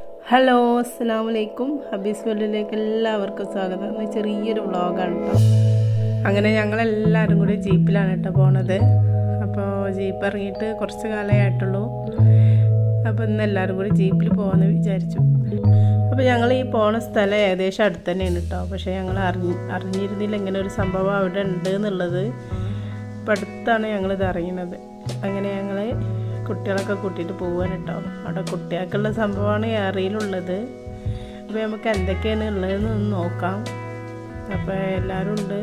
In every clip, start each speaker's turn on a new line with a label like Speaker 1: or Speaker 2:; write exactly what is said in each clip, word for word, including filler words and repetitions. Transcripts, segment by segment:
Speaker 1: Hello അസ്സലാമു അലൈക്കും. ഹബീസ് വേൾഡിലേക്ക് എല്ലാവർക്കും സ്വാഗതം. ഇന്ന് ചെറിയൊരു വ്ളോഗാണ് കേട്ടോ. അങ്ങനെ ഞങ്ങളെല്ലാവരും കൂടി ജീപ്പിലാണ് കേട്ടോ പോണത്. അപ്പോൾ ജീപ്പ് ഇറങ്ങിയിട്ട് കുറച്ച് കാലമേ ആയിട്ടുള്ളൂ. അപ്പോൾ ഇന്ന് എല്ലാവരും കൂടി ജീപ്പിൽ പോകാമെന്ന് വിചാരിച്ചു. അപ്പോൾ ഞങ്ങൾ ഈ പോണ സ്ഥലം ഏകദേശം അടുത്ത് തന്നെയാണ് കേട്ടോ. പക്ഷേ ഞങ്ങൾ അറിഞ്ഞ് അറിഞ്ഞിരുന്നില്ല ഇങ്ങനെ ഒരു സംഭവം അവിടെ ഉണ്ട് എന്നുള്ളത്. ഇപ്പം അടുത്താണ് ഞങ്ങളിത് അറിയുന്നത്. അങ്ങനെ ഞങ്ങൾ കുട്ടികളൊക്കെ കൂട്ടിയിട്ട് പോവാൻ കേട്ടോ. അവിടെ കുട്ടികൾക്കുള്ള സംഭവമാണ് ഏറിയിലുള്ളത്. അപ്പോൾ നമുക്ക് എന്തൊക്കെയാണ് ഉള്ളതെന്ന് ഒന്ന് നോക്കാം. അപ്പോൾ എല്ലാവരും ഉണ്ട്.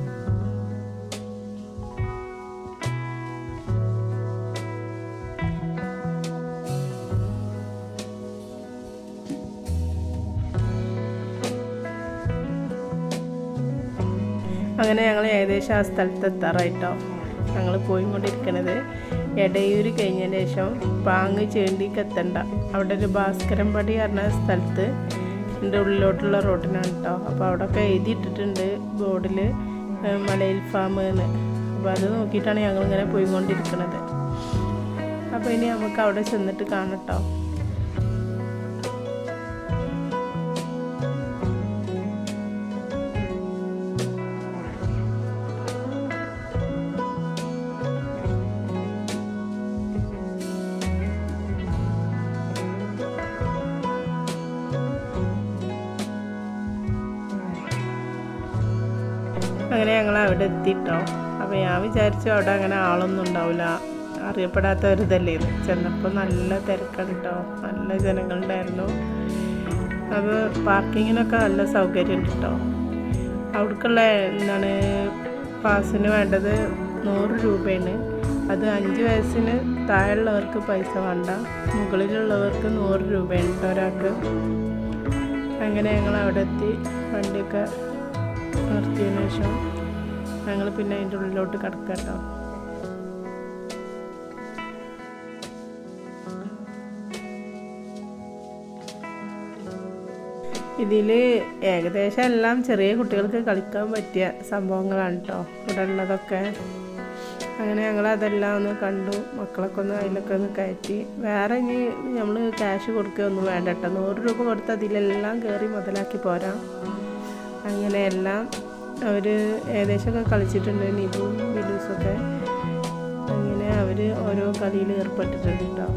Speaker 1: അങ്ങനെ ഞങ്ങൾ ഏകദേശം ആ സ്ഥലത്ത് എത്താറായിട്ടോ. ഞങ്ങൾ പോയിക്കൊണ്ടിരിക്കണത് എടയൂർ കഴിഞ്ഞതിന് ശേഷം പാങ്ങ് ചേണ്ടിക്ക് എത്തണ്ട അവിടെ ഒരു ഭാസ്കരൻ പടി പറഞ്ഞ സ്ഥലത്ത് എൻ്റെ ഉള്ളിലോട്ടുള്ള റോഡിനാണ് കേട്ടോ. അപ്പോൾ അവിടെയൊക്കെ എഴുതിയിട്ടിട്ടുണ്ട് ബോർഡിൽ മലയിൽ ഫാം എന്ന്. അപ്പോൾ അത് നോക്കിയിട്ടാണ് ഞങ്ങളിങ്ങനെ പോയിക്കൊണ്ടിരിക്കുന്നത്. അപ്പോൾ ഇനി നമുക്ക് അവിടെ ചെന്നിട്ട് കാണട്ടോ. അങ്ങനെ ഞങ്ങൾ അവിടെ എത്തിയിട്ടോ. അപ്പോൾ ഞാൻ വിചാരിച്ചു അവിടെ അങ്ങനെ ആളൊന്നും ഉണ്ടാവില്ല, അറിയപ്പെടാത്ത ഒരു ഇതല്ലേ. ചെന്നപ്പോൾ നല്ല തിരക്കാണ് കേട്ടോ, നല്ല ജനങ്ങളുണ്ടായിരുന്നു. അപ്പോൾ പാർക്കിങ്ങിനൊക്കെ നല്ല സൗകര്യം ഉണ്ട് കേട്ടോ. അവിടേക്കുള്ള എന്താണ് പാസിന് വേണ്ടത് നൂറ് രൂപയാണ്. അത് അഞ്ച് വയസ്സിന് താഴെയുള്ളവർക്ക് പൈസ വേണ്ട, മുകളിലുള്ളവർക്ക് നൂറ് രൂപയാണ് കേട്ടോ ഒരാൾക്ക്. അങ്ങനെ ഞങ്ങൾ അവിടെ എത്തി വണ്ടിയൊക്കെ നിർത്തിയതിനു ശേഷം ഞങ്ങൾ പിന്നെ അതിൻ്റെ ഉള്ളിലോട്ട് കിടക്കാം കേട്ടോ. ഇതിൽ ഏകദേശം എല്ലാം ചെറിയ കുട്ടികൾക്ക് കളിക്കാൻ പറ്റിയ സംഭവങ്ങളാണ് കേട്ടോ ഇവിടെ ഉള്ളതൊക്കെ. അങ്ങനെ ഞങ്ങൾ അതെല്ലാം ഒന്ന് കണ്ടു. മക്കളൊക്കെ ഒന്ന് അതിലൊക്കെ ഒന്ന് കയറ്റി. വേറെ ഇനി നമ്മൾ ക്യാഷ് കൊടുക്കുകയൊന്നും വേണ്ട കേട്ടോ. നൂറ് രൂപ കൊടുത്ത് അതിലെല്ലാം കയറി മുതലാക്കി പോരാം. അങ്ങനെയെല്ലാം അവർ ഏകദേശമൊക്കെ കളിച്ചിട്ടുണ്ട്, നിബും ബിലൂസൊക്കെ. അങ്ങനെ അവർ ഓരോ കളിയിൽ ഏർപ്പെട്ടിട്ടുണ്ട് കേട്ടോ.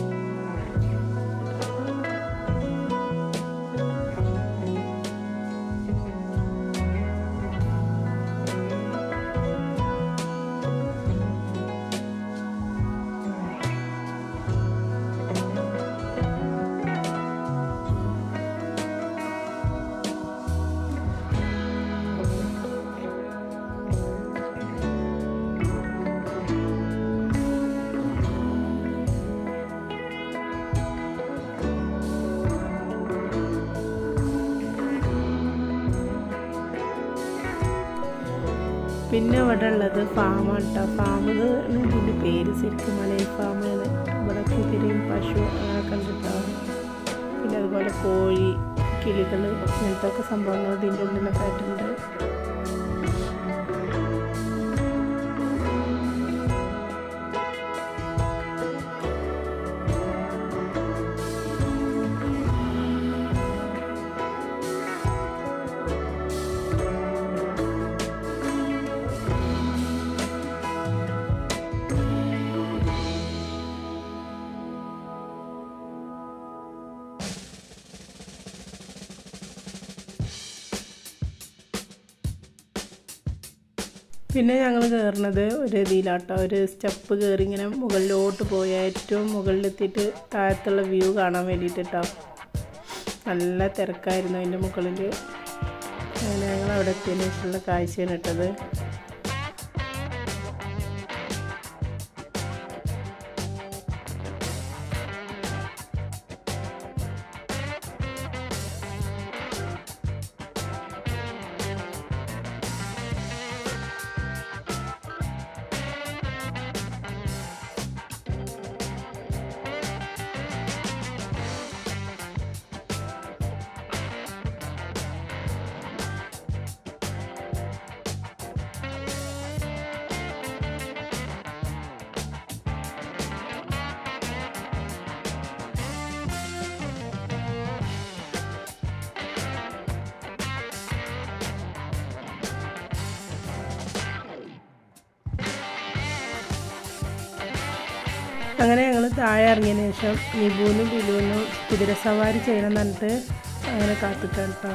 Speaker 1: പിന്നെ ഇവിടെ ഉള്ളത് ഫാമാണ് കേട്ടോ. ഫാം ഇതിൻ്റെ പേര് ശരിക്കും മലയിൽ ഫാം. ഇവിടെ കുതിരയും പശു അങ്ങനെയൊക്കെ ഉണ്ട് കേട്ടോ. പിന്നെ അതുപോലെ കോഴി, കിളികൾ, ഇങ്ങനത്തെ ഒക്കെ സംഭവങ്ങൾ ഇതിൻ്റെ ഉള്ളിലൊക്കെ ആയിട്ടുണ്ട്. പിന്നെ ഞങ്ങൾ കയറുന്നത് ഒരു ഇതിലാട്ടോ. ഒരു സ്റ്റെപ്പ് കയറി ഇങ്ങനെ മുകളിലോട്ട് പോയി ഏറ്റവും മുകളിലെത്തിയിട്ട് താഴത്തുള്ള വ്യൂ കാണാൻ വേണ്ടിയിട്ടോ. നല്ല തിരക്കായിരുന്നു അതിൻ്റെ മുകളിൽ. അങ്ങനെ ഞങ്ങൾ അവിടെ എത്തിയതിന് ശേഷമുള്ള കാഴ്ചയാണ് ഇട്ടത്. അങ്ങനെ ഞങ്ങൾ താഴെ ഇറങ്ങിയതിന് ശേഷം നിബുവിനും ബിലുവിനും കുതിരസവാരി ചെയ്യണം എന്നിട്ട് അങ്ങനെ കാത്തിട്ടാണ് കേട്ടോ.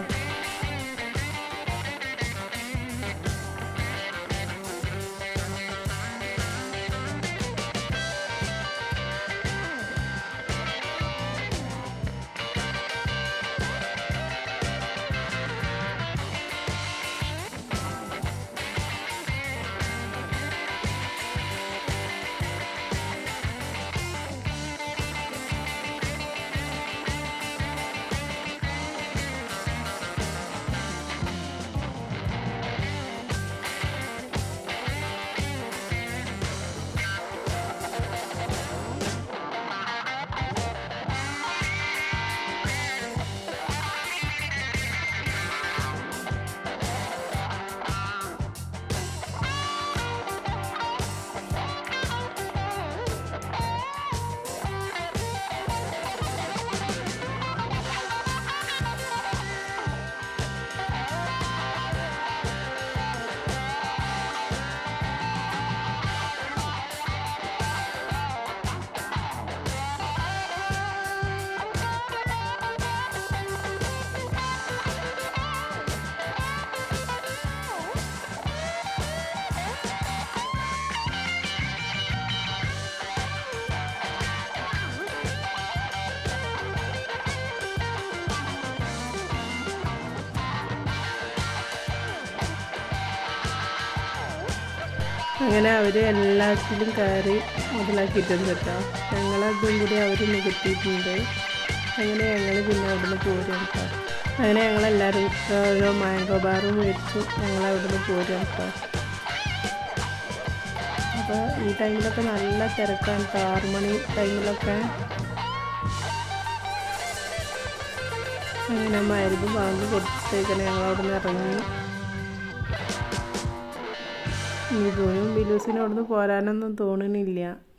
Speaker 1: അങ്ങനെ അവർ എല്ലാത്തിലും കയറി മുതലാക്കിയിട്ടുണ്ട് കേട്ടോ. ഞങ്ങളതും കൂടി അവർ നികത്തിയിട്ടുണ്ട്. അങ്ങനെ ഞങ്ങൾ പിന്നെ അവിടുന്ന് പോരും കേട്ടോ. അങ്ങനെ ഞങ്ങളെല്ലാവരും ഓരോ മാംഗോ ബാറും മേടിച്ചു ഞങ്ങൾ അവിടുന്ന് പോരും കേട്ടോ. അപ്പോൾ ഈ ടൈമിലൊക്കെ നല്ല തിരക്കാണ് കേട്ടോ. ആറു മണി ടൈമിലൊക്കെ അങ്ങനെ മരുന്ന് ബാങ്ക് കൊടുത്തേക്കാണ് ഞങ്ങൾ അവിടുന്ന് ഇറങ്ങി. നിബുവിനും ബിലൂസിനും അവിടുന്ന് പോരാനൊന്നും തോന്നണില്ല.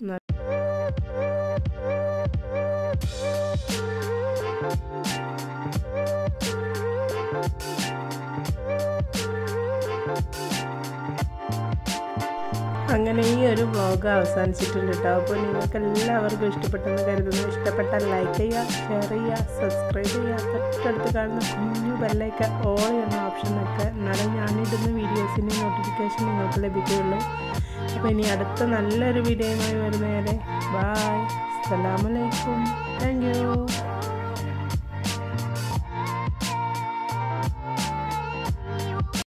Speaker 1: അങ്ങനെ ഈ ഒരു വ്ളോഗ് അവസാനിച്ചിട്ടുണ്ട് കേട്ടോ. അപ്പോൾ നിങ്ങൾക്ക് എല്ലാവർക്കും ഇഷ്ടപ്പെട്ടെന്ന് കരുതുന്നു. ഇഷ്ടപ്പെട്ടാൽ ലൈക്ക് ചെയ്യുക, ഷെയർ ചെയ്യുക, സബ്സ്ക്രൈബ് ചെയ്യുക. തൊട്ടടുത്ത് കാണുന്ന കുഞ്ഞു ബെല്ലൈക്കൺ ഓൾ എന്ന ഓപ്ഷൻ വെക്കുക. എന്നാലും ഞാനിടുന്ന വീഡിയോസിൻ്റെ നോട്ടിഫിക്കേഷൻ നിങ്ങൾക്ക് ലഭിക്കുകയുള്ളൂ. അപ്പോൾ ഇനി അടുത്ത നല്ലൊരു വീഡിയോയുമായി വരുന്നവരെ ബായ്, അസ്സലാമു അലൈക്കും, താങ്ക് യു.